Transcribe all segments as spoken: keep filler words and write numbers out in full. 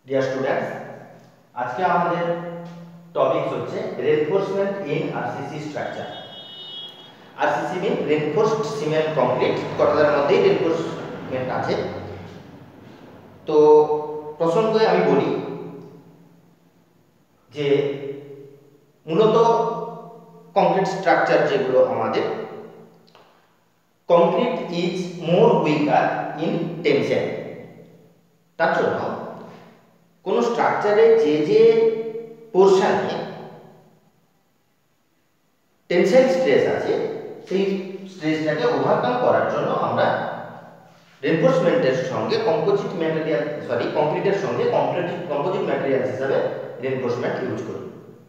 Dear students, আজকে আমাদের topic হচ্ছে reinforcement in RCC structure. RCC mean reinforced cement concrete, কথাটার মধ্যেই রেইনফোর্সমেন্ট আছে। তো প্রসঙ্গে আমি বলি যে মূলত কংক্রিট স্ট্রাকচার যেগুলো আমাদের, concrete is more weaker in tension. তার জন্য কোন স্ট্রাকচারে যে যে পোরশনে টেনসাইল স্ট্রেস আছে সেই স্ট্রেসটাকে ওভারকাম করার জন্য আমরা রেইনফোর্সমেন্টের সঙ্গে কম্পোজিট ম্যাটেরিয়াল সরি কংক্রিটের সঙ্গে কংক্রিট কম্পোজিট ম্যাটেরিয়াল হিসেবে রেইনফোর্সমেন্ট ইউজ করি।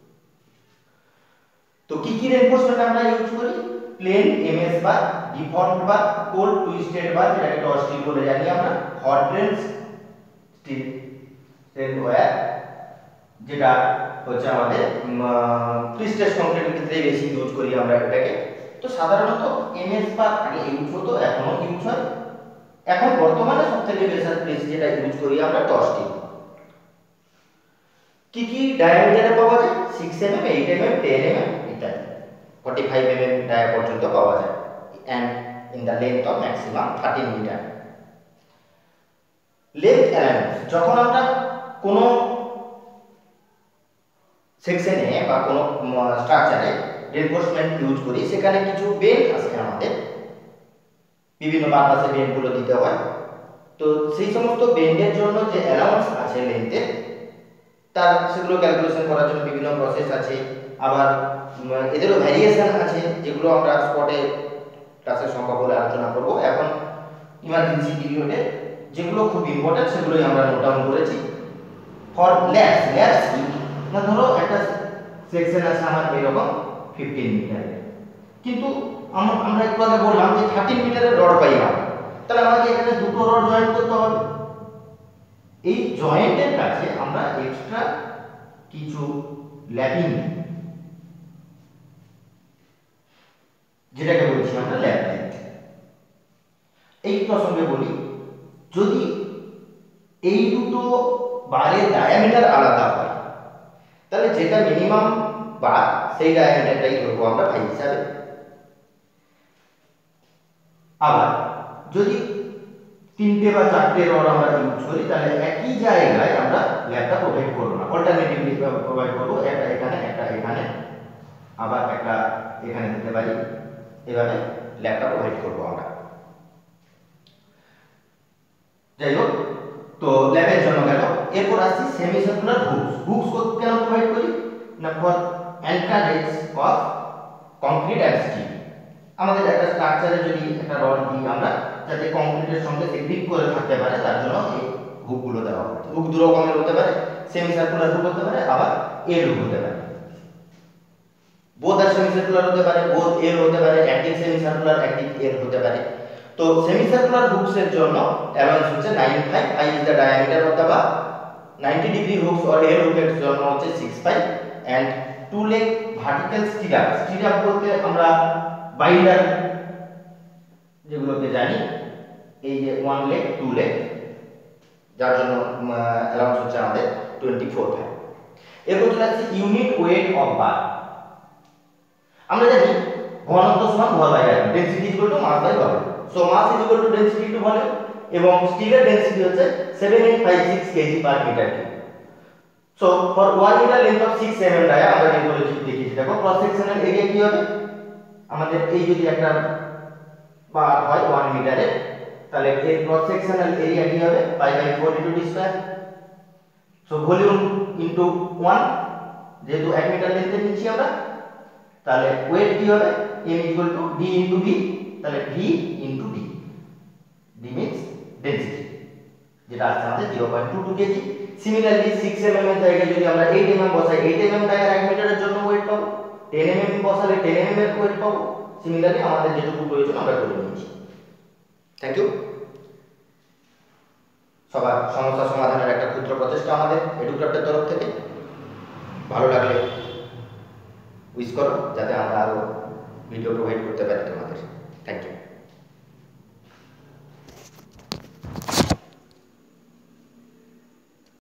তো কি কি রেইনফোর্সমেন্ট আমরা ইউজ করি? Plain MS bar, deformed bar, cold twisted bar যেটাকে টস স্টিল বলে জানি আমরা, hot drawn steel strand wire যেটা হচ্ছে আমাদের প্রিস্টেজ কংক্রিটের ক্ষেত্রে বেশি ইউজ করি আমরা এটাকে। তো সাধারণত এমএস বার আগে ইউজ হতো, এখনো ইউজ হয়। এখন বর্তমানে সবথেকে বেশি যেটা ইউজ করি আমরা টস স্টিল। কি কি ডায়ামিটারে পাওয়া যায়? Six M M, eight M M, ten M M ইত্যাদি, forty five M M dia পর্যন্ত পাওয়া যায়, and in the length of maximum thirteen metre. Length allowance, যখন আমরা কোনো সেকশনে বা কোনো স্ট্রাকচারে রেইনফোর্সমেন্ট ইউজ করি, সেখানে কিছু বেন্ড আছে আমাদের, বিভিন্ন পারপাসে বেন্ডগুলো দিতে হয়। তো সেই সমস্ত বেন্ডের জন্য যে অ্যালাউন্স আছে লেন্থে, তার সেগুলো ক্যালকুলেশন করার জন্য বিভিন্ন প্রসেস আছে। আবার এদেরও ভ্যারিয়েশন আছে, যেগুলো আমরা স্পটে ক্লাসে সম্ভব হলে আলোচনা করব। এখন ইমার্জেন্সি পিরিয়ডে যেগুলো খুব ইম্পর্টেন্ট সেগুলোই আমরা নোট ডাউন করেছি। ফর ল্যাবস, ল্যাবস কি না, ধরো একটা সেকশন আছে আমার এরকম ফিফটিন মিটারের, কিন্তু আমরা একটু আগে বললাম যে থার্টিন মিটারের রড পাই আমরা, তাহলে আমাকে এখানে দুটো রড জয়েন্ট করতে হবে। এই জয়েন্টের কাছে আমরা এক্সট্রা কিছু ল্যাপিং, যেটাকে বলছি আমরা ল্যাপ লাইট। এই প্রসঙ্গে বলি, যদি এই দুটো বারের ডায়ামিটার আলাদা হয়, তাহলে যেটা মিনিমাম বার সেই ডায়ামিটারটাই ধরবো আমরা ভাই হিসাবে। আবার যদি তিনটে বা চারটে রড আমরা ইউজ করি, তাহলে একই জায়গায় আমরা ল্যাপটা প্রোভাইড করবো না, অল্টারনেটিভলি প্রোভাইড করবো। একটা এখানে, একটা এখানে, আবার একটা এখানে দিতে পারি, এভাবে ল্যাপটা প্রোভাইড করবো আমরা। যাই হোক, তো ল্যাবের জন্য গেল। এরপর আসছি সেমি সার্কুলার হুকস। হুকস কেন প্রোভাইড করি না, for anchorage of concrete and steel. আমাদের একটা স্ট্রাকচারে যদি একটা রড দিই আমরা, যাতে কংক্রিটের সঙ্গে সে গ্রিপ করে থাকতে পারে, তার জন্য এই হুকগুলো দেওয়া হয়। হুক দু রকমের হতে পারে, সেমি সার্কুলার হুক হতে পারে, আবার এল হুক হতে পারে। বোথ আর সেমি সার্কুলার হতে পারে, বোথ এল হতে পারে, active semi circular, active L হতে পারে। তো সেমি সার্কুলার হুকসের জন্য অ্যালাউন্স হচ্ছে nine five, five is the diameter of the bar. Ninety degree hooks or L হুকের জন্য হচ্ছে six five, and two leg vertical stirrup. Stirrup বলতে আমরা বাইন্ডার যেগুলোকে জানি, এই যে ওয়ান লেগ, টু লেগ, যার জন্য অ্যালাউন্স হচ্ছে আমাদের টোয়েন্টি ফোর ফাইভ। এরপর চলে আসছে ইউনিট ওয়েট অফ বার। আমরা জানি ঘনত্ব সমান ভর বাই আয়তন, density equal to mass by volume. So mass is equal to density into volume, এবং স্টিলের ডেনসিটি হচ্ছে seven eight five six KG per metre cube. So for one metre length of six M M dia আমরা যে বলেছি, দেখিয়েছি, দেখো cross sectional area কি হবে আমাদের। এই যদি একটা বার হয় ওয়ান মিটারে, তাহলে এর ক্রস সেকশনাল এরিয়া কি হবে, pi by four into D square. So volume into one, যেহেতু এক মিটার লেন্থে নিচ্ছি আমরা, তাহলে ওয়েট কি হবে, m equal to d into v, তাহলে v into d, d means density, যেটা আসছে আমাদের zero point two two KG. Similarly six M M এর জায়গায় যদি আমরা এইট এম এম বসাই, এইট এম এম ডায়ার এক মিটারের জন্য ওয়েট পাবো, টেন এম এম বসালে টেন এম এম এর ওয়েট পাবো। সিমিলারলি আমাদের যেটুকু প্রয়োজন আমরা করে নিয়েছি। Thank you. সবার সমস্যা সমাধানের একটা ক্ষুদ্র প্রচেষ্টা আমাদের এডুক্রাফটের তরফ থেকে। ভালো লাগলে উইশ করো, যাতে আমরা আরো ভিডিও প্রোভাইড করতে পারি তোমাদের।